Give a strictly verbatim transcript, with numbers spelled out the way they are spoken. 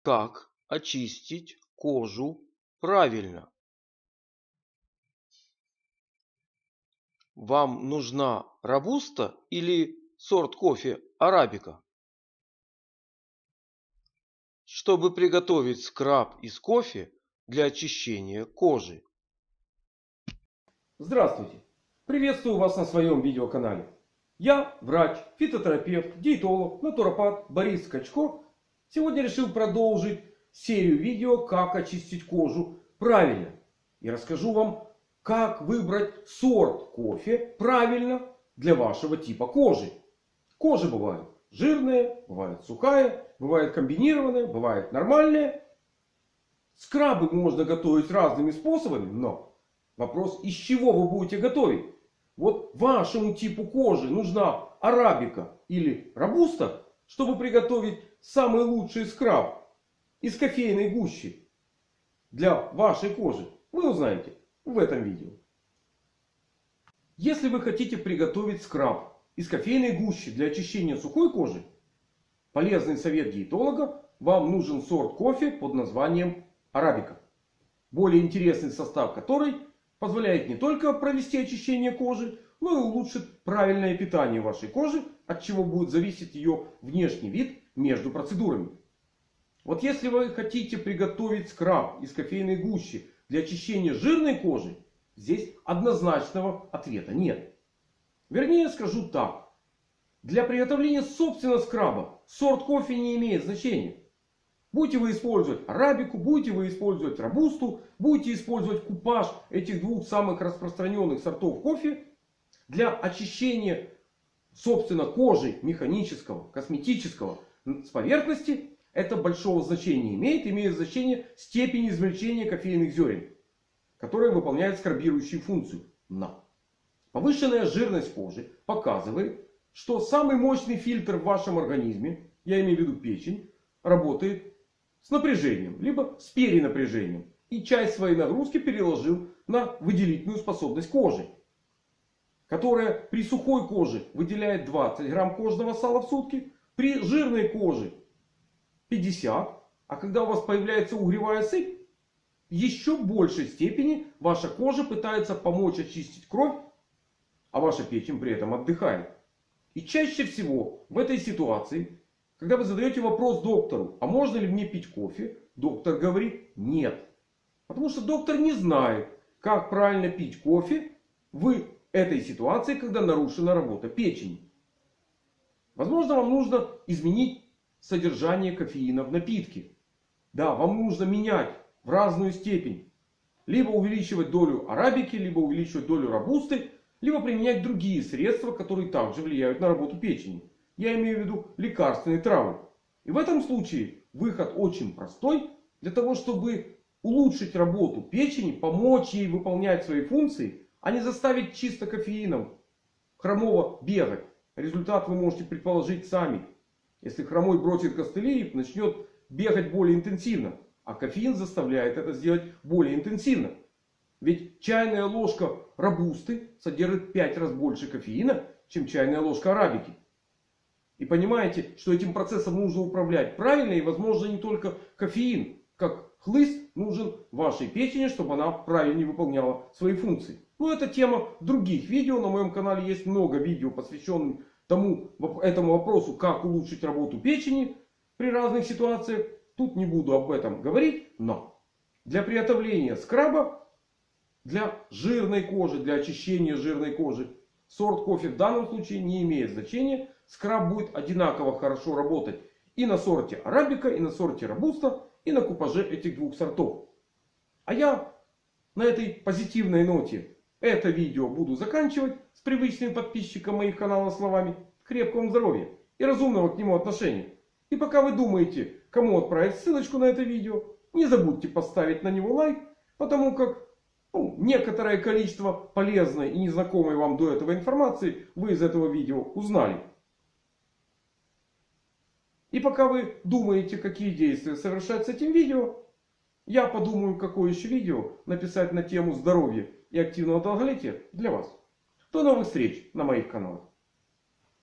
Как очистить кожу правильно? Вам нужна робуста или сорт кофе арабика? Чтобы приготовить скраб из кофе для очищения кожи. Здравствуйте! Приветствую вас на своем видеоканале. Я врач, фитотерапевт, диетолог, натуропат Борис Скачко. Сегодня решил продолжить серию видео, как очистить кожу правильно. И расскажу вам, как выбрать сорт кофе правильно для вашего типа кожи. Кожа бывает жирная, бывает сухая, бывает комбинированная, бывает нормальная. Скрабы можно готовить разными способами, но вопрос, из чего вы будете готовить. Вот вашему типу кожи нужна арабика или робуста, чтобы приготовить самый лучший скраб из кофейной гущи для вашей кожи. Вы узнаете в этом видео. Если вы хотите приготовить скраб из кофейной гущи для очищения сухой кожи, полезный совет диетолога: вам нужен сорт кофе под названием арабика. Более интересный состав которой позволяет не только провести очищение кожи, но и улучшит правильное питание вашей кожи, от чего будет зависеть ее внешний вид между процедурами. Вот если вы хотите приготовить скраб из кофейной гущи для очищения жирной кожи, здесь однозначного ответа нет. Вернее, скажу так. Для приготовления собственного скраба сорт кофе не имеет значения. Будете вы использовать арабику, будете вы использовать робусту, будете использовать купаж этих двух самых распространенных сортов кофе, для очищения собственно кожи механического, косметического с поверхности, это большого значения имеет. Имеет значение степень измельчения кофейных зерен, которая выполняет скрабирующую функцию. Но повышенная жирность кожи показывает, что самый мощный фильтр в вашем организме, я имею в виду печень, работает с напряжением, либо с перенапряжением. И часть своей нагрузки переложил на выделительную способность кожи, которая при сухой коже выделяет двадцать грамм кожного сала в сутки, при жирной коже пятьдесят. А когда у вас появляется угревая сыпь, в еще большей степени ваша кожа пытается помочь очистить кровь, а ваша печень при этом отдыхает. И чаще всего в этой ситуации, когда вы задаете вопрос доктору: а можно ли мне пить кофе? Доктор говорит: нет. Потому что доктор не знает, как правильно пить кофе в этой ситуации, когда нарушена работа печени. Возможно, вам нужно изменить содержание кофеина в напитке. Да, вам нужно менять в разную степень. Либо увеличивать долю арабики, либо увеличивать долю робусты, либо применять другие средства, которые также влияют на работу печени. Я имею в виду лекарственные травы. И в этом случае выход очень простой. Для того, чтобы улучшить работу печени, помочь ей выполнять свои функции, а не заставить чисто кофеином хромого бегать. Результат вы можете предположить сами. Если хромой бросит костыли и начнет бегать более интенсивно. А кофеин заставляет это сделать более интенсивно. Ведь чайная ложка робусты содержит в пять раз больше кофеина, чем чайная ложка арабики. И понимаете, что этим процессом нужно управлять правильно. И возможно не только кофеин, как хлыст, нужен вашей печени, чтобы она правильно выполняла свои функции. Но это тема других видео. На моем канале есть много видео, посвященных тому, этому вопросу, как улучшить работу печени при разных ситуациях. Тут не буду об этом говорить. Но для приготовления скраба для жирной кожи, для очищения жирной кожи, сорт кофе в данном случае не имеет значения. Скраб будет одинаково хорошо работать и на сорте арабика, и на сорте робуста, и на купаже этих двух сортов. А я на этой позитивной ноте это видео буду заканчивать с привычным подписчикам моих каналов словами: крепкого вам здоровья и разумного к нему отношения. И пока вы думаете, кому отправить ссылочку на это видео, не забудьте поставить на него лайк, потому как ну, некоторое количество полезной и незнакомой вам до этого информации вы из этого видео узнали. И пока вы думаете, какие действия совершать с этим видео, я подумаю, какое еще видео написать на тему здоровья и активного долголетия для вас. До новых встреч на моих каналах.